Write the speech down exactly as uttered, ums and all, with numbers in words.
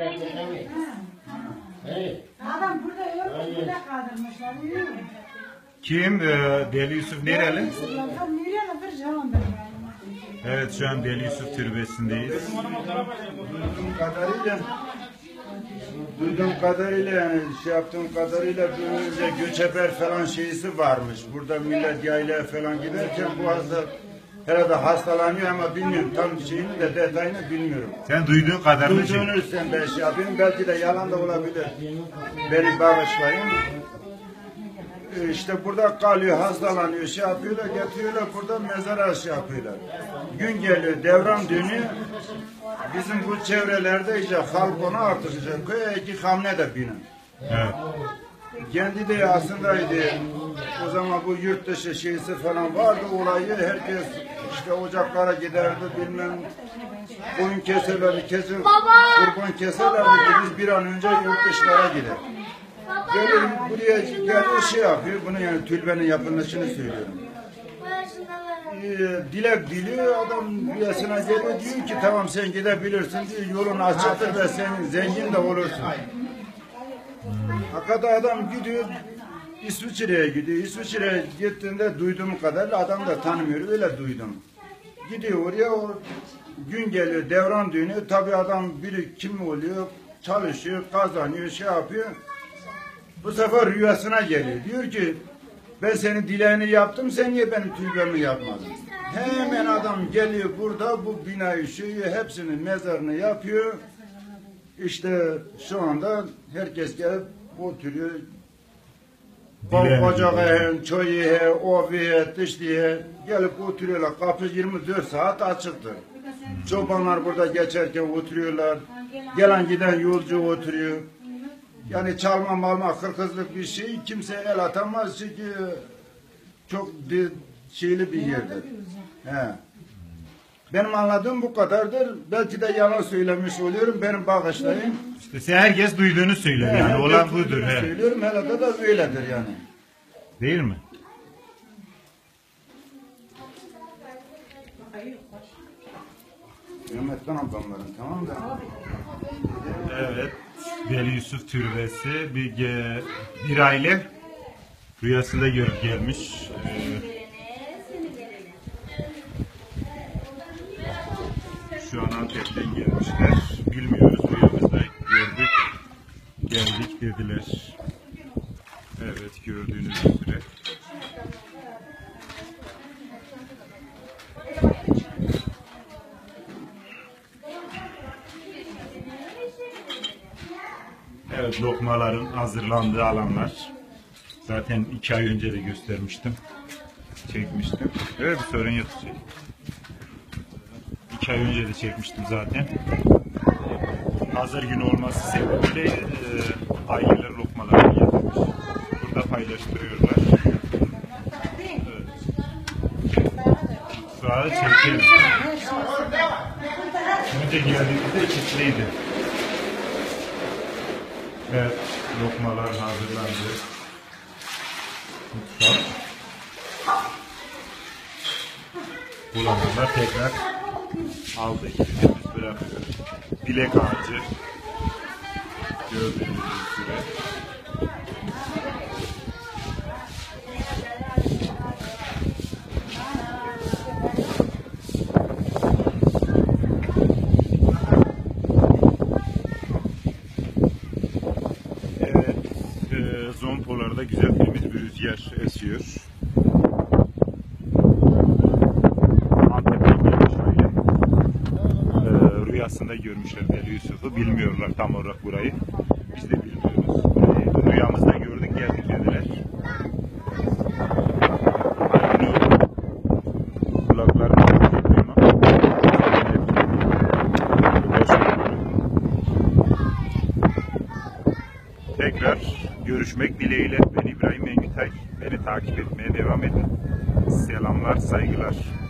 Adam burada yok, burada kaldırmışlar. Kim? Ee, Deli Yusuf nereli? Evet, şu an Deli Yusuf türbesindeyiz. Duyduğum kadarıyla duyduğum kadarıyla yani şey yaptığım kadarıyla önce göçeber falan şeysi varmış. Burada millet yaylaya falan giderken bu hasta herhalde hastalanıyor ama bilmiyorum tam şeyini de detayını bilmiyorum. Sen duyduğun kadarını şey. Duyduğunu sen ben şey yapayım. Belki de yalan da olabilir. Beni bağışlayın. İşte burada kalıyor, hastalanıyor, şey yapıyorlar, getiriyorlar burada mezara şey yapıyorlar. Gün geliyor, devran dönüyor. Bizim bu çevrelerde işte halk ona artık işte köye iki hamle de binin. Evet. Kendi de aslındaydı. O zaman bu yurt dışı şeysi falan vardı olayı. Herkes işte ocaklara giderdi bilmem koyun keserlerdi, kesin kurban keserlerdi ki biz bir an önce yurt dışlara gider. Böyle buraya geliyor şey yapıyor. Bunu yani türbenin yapılışını söylüyorum. Ee, dilek diliyor adam rüyasına geliyor diyor ki tamam sen gidebilirsin diyor. Yolun açıktır ve sen zengin de olursun. Hakikaten adam gidiyor İsviçre'ye gidiyor. İsviçre'ye gittiğinde duyduğum kadarıyla adam da tanımıyor. Öyle duydum. Gidiyor oraya o gün geliyor devran dönüyor. Tabii adam biri kim oluyor çalışıyor kazanıyor şey yapıyor. Bu sefer rüyasına geliyor. Diyor ki ben senin dileğini yaptım sen niye benim türbemi yapmadın? Hemen adam geliyor burada bu binayı şeyi hepsinin mezarını yapıyor. İşte şu anda herkes gelip oturuyor. Bacağı, çayı, ovi, dışlığı gelip oturuyorlar. Kapı yirmi dört saat açıktır. Çobanlar burada geçerken oturuyorlar. Gelen giden yolcu oturuyor. Yani çalma malma kırkızlık bir şey kimse el atamaz çünkü çok bir şeyli bir yerdir. He. Benim anladığım bu kadardır. Belki de yalan söylemiş oluyorum. Benim bağışlayın. İşte sen herkes duyduğunu söylüyor. He, Yani olan budur. He. Söylüyorum herhalde de öyledir yani. Değil mi? Hürmetten ablamların tamam da. Evet. Deli Yusuf türbesi bir, ge, bir aile rüyasında görüp gelmiş. Ee, şu an Antep'ten gelmişler. Bilmiyoruz rüyamızda gördük. Geldik dediler. Evet gördüğünüz üzere. Evet, lokmaların hazırlandığı alanlar. Zaten iki ay önce de göstermiştim. Çekmiştim. Evet, bir sorun yok. İki ay önce de çekmiştim zaten. Hazır gün olması sebebiyle e, aileler lokmalarını getirmiş. Burada paylaştırıyorlar. Evet. Sonra çekelim. Önce geldiğimizde içliydi. Evet, lokmalar hazırlandı. Mutfak. Bulananlar tekrar aldı. Biz bırakıyoruz. Dilek ağacı. Gördüğünüz üzere. Zompolarda güzel temiz bir rüzgar esiyor. Antep'ten gelmiş öyle. Ee, rüyasında görmüşler Deli Yusuf'u. Bilmiyorlar tam olarak burayı. Biz de bilmiyoruz. Burayı rüyamızda gördük geldik dediler. Kulaklarını duymak. Tekrar görüşmek dileğiyle. Ben İbrahim Engütay. Beni takip etmeye devam edin. Selamlar, saygılar.